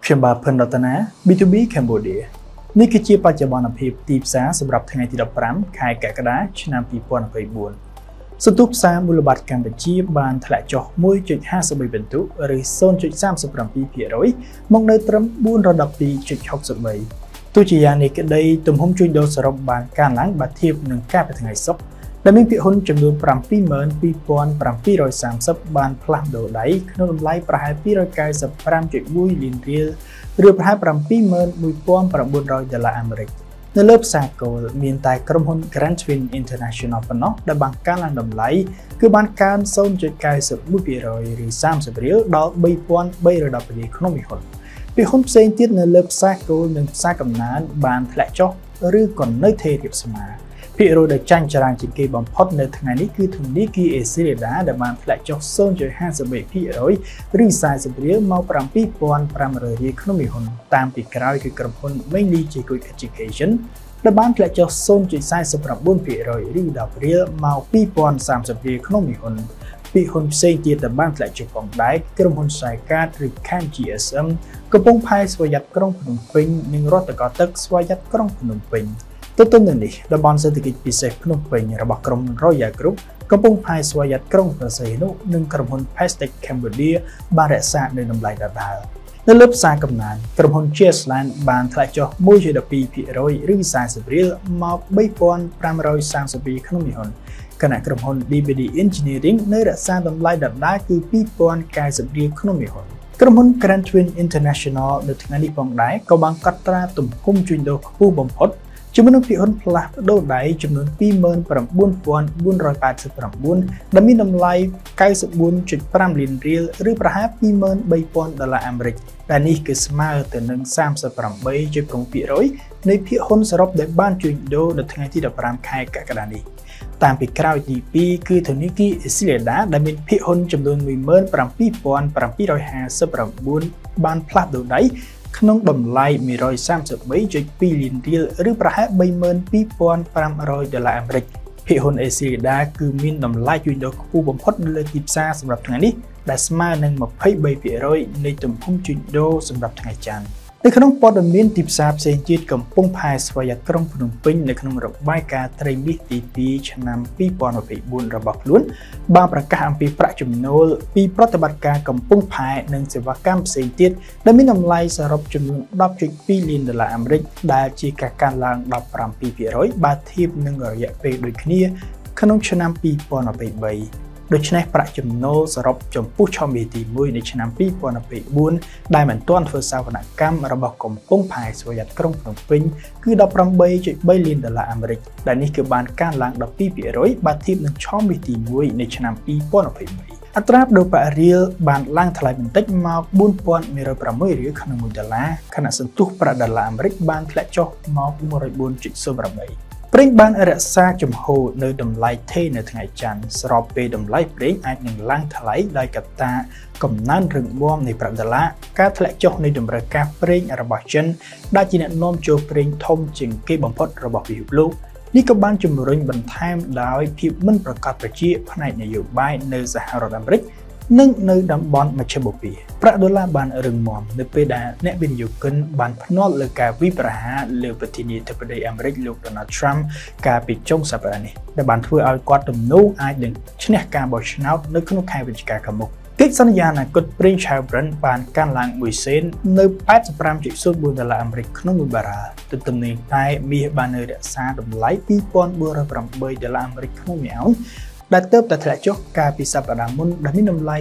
ខ្ញុំបាទភិនរតនា B2B Cambodia នេះគឺជាបច្ចុប្បន្នភាពទីផ្សារសម្រាប់ថ្ងៃទី15ខែកក្កដាឆ្នាំ2024សន្ទុះផ្សារមូលបត្រកម្ពុជាបានធ្លាក់ចុះ 1.53 ពិន្ទុឬ 0.37% មកនៅត្រឹម 412.63 ទោះជាយ៉ាងនេះក្តីទំហំជួញដូរសរុបបានកើនឡើងបើធៀបនឹងកាលពីថ្ងៃសុក្រដែលមានភាគហ៊ុនចំនួន 72,730 បានផ្លាស់ប្ដូរដៃក្នុងតម្លៃប្រហែល 295.1 លានរៀលឬប្រហែល 71,900 ដុល្លារអាមេរិកនៅលើផ្សារគោលមានតែក្រុមហ៊ុន Grand Twin International ប៉ុណ្ណោះដែលបានកើនឡើងតម្លៃគឺបានកើន 0.91% ឬ 30 រៀលដល់ 3,310 រៀលក្នុងមួយហ៊ុនភាគហ៊ុនផ្សេងទៀតនៅលើផ្សារគោលនិងផ្សារកំណើនបានធ្លាក់ចុះឬក៏នៅថេររាបស្មើភាគរយដែលចាញ់ចរាចរណ៍ជាងគេបំផុតនៅថ្ងៃនេះគឺធនាគារអេស៊ីលីដាដែលបានធ្លាក់ចុះ 0.53% ឬ 40 រៀលមក 7,500 រៀលក្នុងមួយហ៊ុនតាមពីក្រោយគឺក្រុមហ៊ុន Mainly Jacob Education ដែលបានធ្លាក់ចុះ 0.49% ឬ 10 រៀលមក 2,030 រៀលក្នុងមួយហ៊ុនពីហ៊ុនផ្សេងទៀតដែលបានធ្លាក់ចុះផងដែរក្រុមហ៊ុន Saikat ឬ Can GSM កំពុងផែស្វយ័តក្រុងភ្នំពេញនិងរដ្ឋកោទឹកស្វយ័តក្រុងភ្នំពេញទន្ទឹមនឹងនេះតំបន់សេដ្ឋកិច្ចពិសេសភ្នំពេញរបស់ក្រុម Royal Group កំពុងផែស្វយ័តក្រុងប្រសេនុនិងក្រុមហ៊ុន Pestech Cambodia បានរក្សានៅតម្លៃដដែលនៅលើផ្សារកំណើនក្រុមហ៊ុន Cheersland បានធ្លាក់ចុះ 1.12% ឬ 40 រៀលមក 3,532 ក្នុងមួយហ៊ុនខណៈក្រុមហ៊ុន DBD Engineering នៅរក្សាតម្លៃដដែលគឺ 2,090 រៀលក្នុងមួយហ៊ុនក្រុមហ៊ុន Grand Twin International នៅថ្ងៃនេះផងដែរក៏បានកត់ត្រាទំហំជួញដូរខ្ពស់បំផុតជាមួយនឹងភាគហ៊ុនផ្លាស់ប្ដូរដៃចំនួន 29,489 ដែលមានតម្លៃ 94.5 លានរៀលឬប្រហែល 23,000 ដុល្លារអាមេរិកដែលនេះគឺស្មើទៅនឹង 38.7% នៃភាគហ៊ុនសរុបដែលបានជួញដូរនៅថ្ងៃទី15ខែកក្កដានេះតាមពីក្រោយទី2គឺធនាគារអេស៊ីលីដាដែលមានភាគហ៊ុនចំនួន 17,759 បានផ្លាស់ប្ដូរដៃក្នុងតម្លៃ 133.2 លានរៀលឬប្រហែល 32,500 ដុល្លារអាមេរិកភាគហ៊ុនអេស៊ីលីដាគឺមានតម្លៃជួញដូរខ្ពស់បំផុតនៅលើទីផ្សារសម្រាប់ថ្ងៃនេះដែលស្មើនឹង 23% នៃទំហំជួញដូរសម្រាប់ថ្ងៃច័ន្ទនៅក្នុងព័ត៌មានទីផ្សារផ្សេងទៀតកំពុងផែស្វយ័តក្រុងភ្នំពេញនៅក្នុងរបាយការណ៍ត្រីមាសទី2ឆ្នាំ2024របស់ខ្លួនបានប្រកាសអំពីប្រាក់ចំណូលពីប្រតិបត្តិការកំពុងផែនិងសេវាកម្មផ្សេងទៀតដែលមានតម្លៃសរុបចំនួន 10.2 លានដុល្លារអាមេរិកដែលជាការកើនឡើង 17% បើធៀបនឹងរយៈពេលដូចគ្នាក្នុងឆ្នាំ2023ដូច្នេះប្រាក់ចំណូលសរុបចំពោះឆមាសទី1នៃឆ្នាំ2024ដែលមិនទាន់ធ្វើសវនកម្មរបស់កំពង់ផែស្វយ័តក្រុងភ្នំពេញគឺ 18.3 លានដុល្លារអាមេរិកដែលនេះគឺបានកើនឡើង 12% បើធៀបនឹងឆមាសទី1នៃឆ្នាំ2023អត្រាប្តូរប្រាក់រៀលបានឡើងថ្លៃបន្តិចមក 4,106 រៀលក្នុង1ដុល្លារខណៈសន្ទុះប្រាក់ដុល្លារអាមេរិកបានធ្លាក់ចុះមក 104.08ប្រេងបានរក្សាជំហរនៅតម្លៃថេរនៅថ្ងៃច័ន្ទស្របពេលតម្លៃប្រេងអាចនឹងឡើងថ្លៃដោយកត្តាកំណើនរឹងមាំនៃប្រាក់ដុល្លារការធ្លាក់ចុះនៃតម្រូវការប្រេងរបស់ចិនដែលជាអ្នកនាំចូលប្រេងធំជាងគេបំផុតរបស់ពិភពលោកនេះក៏បានជំរុញបន្ថែមដោយភាពមិនប្រកបប្រជាផ្នែកនយោបាយនៅសហរដ្ឋអាមេរិកនិងនៅតំបន់មជ្ឈិមបូព៌ាប្រាក់ដុល្លារបានរឹងមាំនៅពេលដែលអ្នកវិនិយោគិនបានភ្នាល់លើការវិប្រហារលើប្រធានាធិបតីអាមេរិកលោក Donald Trump កាលពីចុងសប្តាហ៍នេះដែលបានធ្វើឲ្យគាត់ទំនោរអាចនឹងឈ្នះការបោះឆ្នោតនៅក្នុងខែវិច្ឆិកាខាងមុខកិច្ចសន្យាអនាគតប្រេងឆៅ Brent បានកើនឡើង1សេននៅ 85.04 ដុល្លារអាមេរិកក្នុង1បារ៉ាល់ទន្ទឹមនឹងតែមាសបាននៅរក្សាតម្លៃ 2,408 ដុល្លារអាមេរិកក្នុង1អុនដែលទើបតែធ្លាក់ចុះកាលពីសប្តាហ៍មុនដែលមានតម្លៃ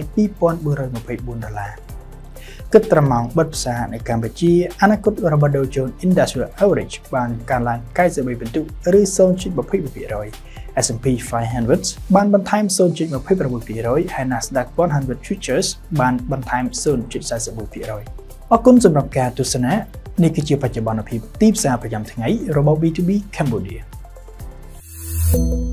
2,424 ដុល្លារគិតត្រឹមម៉ោងបិទផ្សារនៅកម្ពុជាអនាគតរបស់ Dow Jones Industrial Average បានកើនឡើង 93 ពិន្ទុឬ 0.22% S&P 500 បានបន្ថែម 0.26% ហើយ Nasdaq 100 Futures បានបន្ថែម 0.41% អរគុណសម្រាប់ការទស្សនានេះគឺជាបច្ចុប្បន្នភាពទីផ្សារប្រចាំថ្ងៃរបស់ B2B Cambodia